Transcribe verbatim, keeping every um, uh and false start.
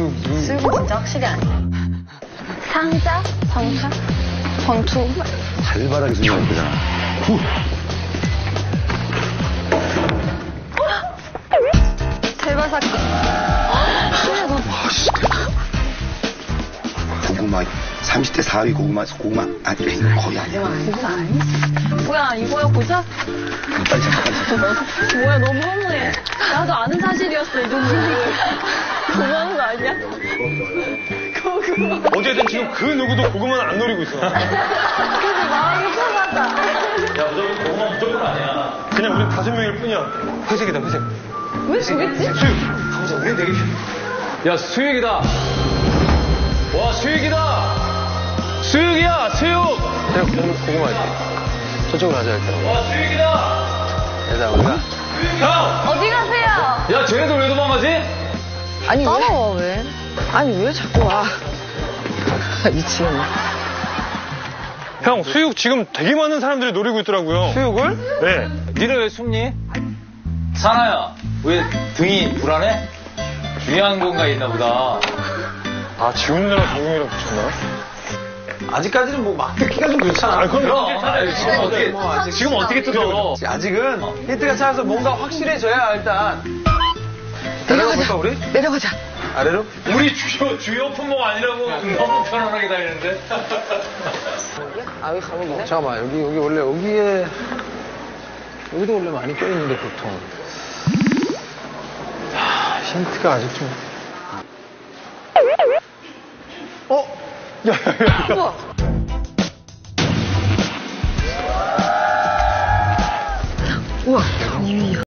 수육, 수육. 수육은 진짜 확실히 아니야. 상자? 전투? 전투? 발발하게 생겼잖아 후. 제발 사건. 고구마 삼십 대 사 위 고구마 고구마 아니 거의 아니야. 고구마 아니? 뭐야 이거야 고작? 빨리 잡아 빨리 잡아. 뭐야 너무 허무해. 나도 아는 사실이었어 이 정도는. 너무하는 거 아니야? 고구마. 어쨌든 지금 그 누구도 고구마는 안 노리고 있어. 그래서 마음이 편하다. 야, 무조건 고구마 무조건 아니야. 그냥 우린 다섯 명일 뿐이야. 회색이다, 회색. 왜 저랬지? 수육. 가보자, 우린 되게. 야, 수육이다. 와, 수육이다. 수육이야, 수육. 수육, 고구마지. 저쪽으로 가자, 일단. 와, 수육이다. 일단 우리가. 형! 어디 가세요? 야, 쟤네들 왜 도망가지? 아니, 따라와 왜? 아니, 왜 자꾸 와. 미치겠네. 형, 수육 지금 되게 많은 사람들이 노리고 있더라고요. 수육을? 네. 니네 왜 숨니? 사나야, 왜 등이 불안해? 중요한 건가 있나 보다. 아, 지훈이랑 동영이랑 붙였나? 아직까지는 뭐 막 듣기가 좀 그렇잖아. 아, 그럼 그럼. 아니, 지금 어떻게, 뭐 아직, 지금 어떻게 뜯어? 아직은 힌트가 찾아서 뭔가 확실해져야 일단. 내려가 볼까, 우리? 내려가자. 아래로? 우리 주요, 주요 품목 아니라고 너무 편안하게 다니는데? 아, 여기 가면 되네? 잠깐만, 여기, 여기 원래 여기에, 여기도 원래 많이 껴있는데, 보통. 하, 힌트가 아직 좀. 어? 야, 야, 야. 우와. 우와.